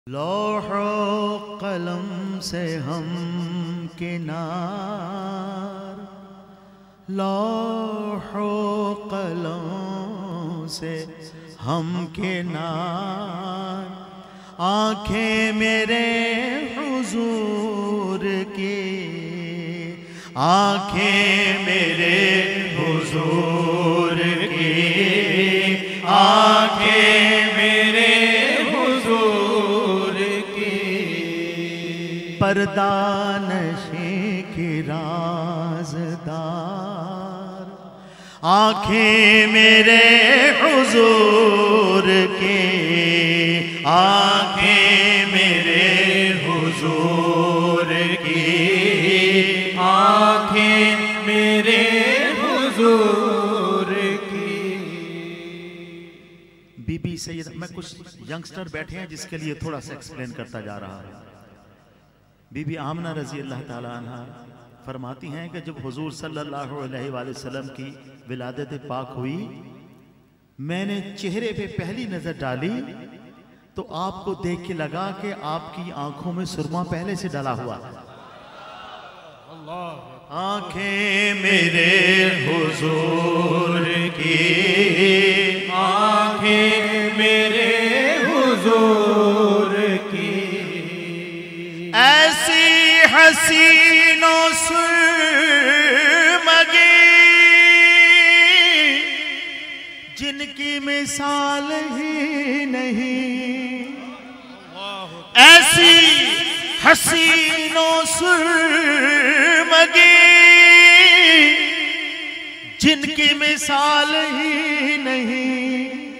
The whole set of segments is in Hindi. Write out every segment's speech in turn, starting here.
लौहो कलम से हम किनार, लौहो कलम से हम किनार, आंखें मेरे हुजूर की, आंखें मेरे हुजूर की, आंखें मेरे हुजूर की, पर्दा नशी की राज़दार, आंखें मेरे हुजूर की, आंखें मेरे हुजूर की, आंखें मेरे हुजूर की। बीबी सैयद, मैं कुछ यंगस्टर बैठे हैं जिसके लिए थोड़ा सा एक्सप्लेन करता जा रहा हूं। बीबी आमना रजी अल्लाह ताला अन्हा फरमाती हैं कि जब हुजूर सल्लल्लाहु अलैहि वसल्लम की विलादत पाक हुई, मैंने चेहरे पे पहली नजर डाली तो आपको देख के लगा कि आपकी आंखों में सुरमा पहले से डाला हुआ है। आंखें मेरे हुजूर की, आंखें मेरे हुजूर की, ऐसी हसीनों सुरमगी जिनकी मिसाल ही नहीं, ऐसी हसीनों सुरमगी जिनकी मिसाल ही नहीं,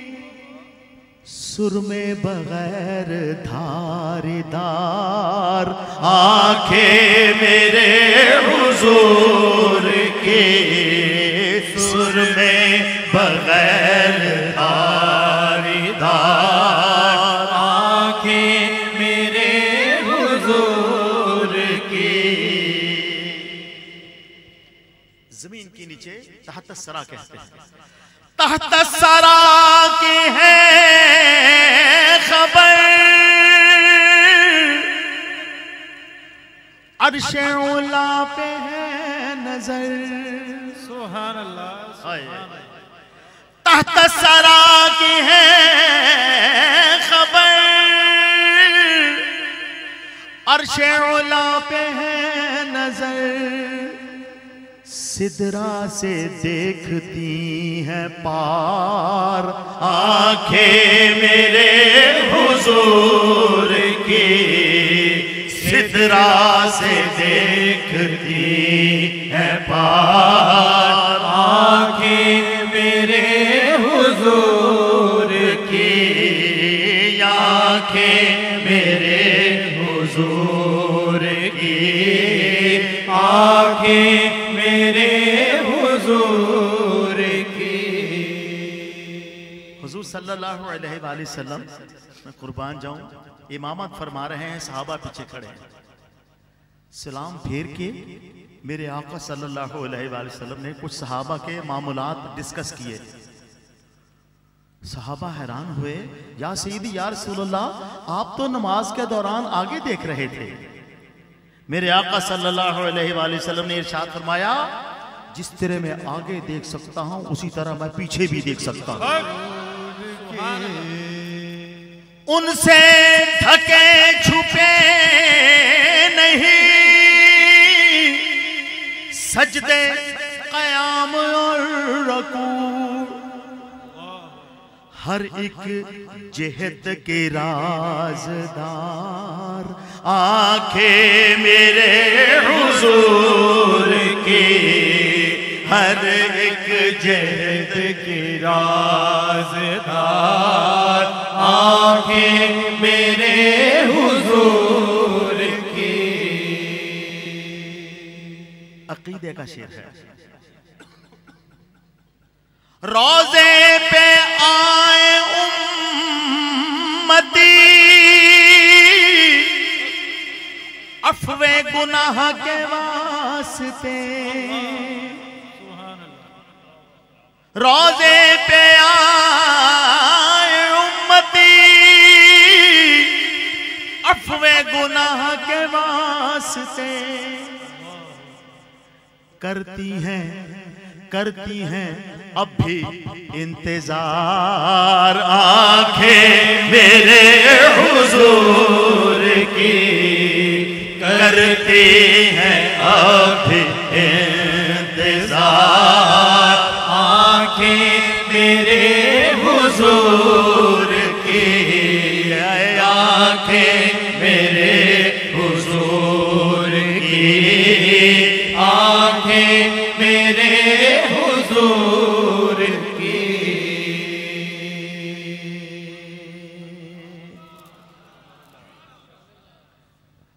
सुर में बगैर धारीदार, आंखें मेरे हुजूर की, सुर में बगैर धारीदार, आंखें मेरे हुजूर की। जमीन के नीचे तहत सरा कहते हैं, तहत सरा के है खबर, अर्शे उला पे है नजर, सुभान अल्लाह, तहत सरा की है खबर, अर्शे उला पे है नजर, सिदरा से देखती हैं पार, आंखें मेरे हुजूर की, सिदरा से देखती हैं पार, आंखें मेरे हुजूर की, आंखें मेरे हुजूर की, आंखें मेरे हुजूर की। हुजूर सल्लल्लाहु अलैहि वसल्लम, मैं कुर्बान जाऊं, इमामत फरमा रहे हैं, सहाबा पीछे खड़े हैं, सलाम फेर के मेरे आका सल्लल्लाहु अलैहि वसल्लम ने कुछ सहाबा के मामूलात डिस्कस किए। सहाबा हैरान हुए, या सईदी या रसूलल्लाह, आप तो नमाज के दौरान आगे देख रहे थे। मेरे आका सल्लल्लाहु अलैहि वसल्लम ने इरशाद फरमाया, जिस तरह मैं आगे देख सकता हूं उसी तरह मैं पीछे भी देख सकता हूं। उनसे ढके छुपे नहीं, सजदे क़याम और रुकू, हर एक जेहद के राज़दार, आंखें मेरे हुजूर की, हर एक जेहद के राज़दार, आंखें मेरे हुजूर की। अकीदे का शेर है, रोज़े पे आए उम्मती, अफ़वे गुनाह के वास्ते, रोज़े पे आए उम्मती, अफ़वे गुनाह के वास्ते करती हैं अब भी इंतजार आंखें मेरे हुजूर की, करती हैं अब भी इंतजार आंखें मेरे हुजूर की, आंखें मेरे हुजूर की, आंखें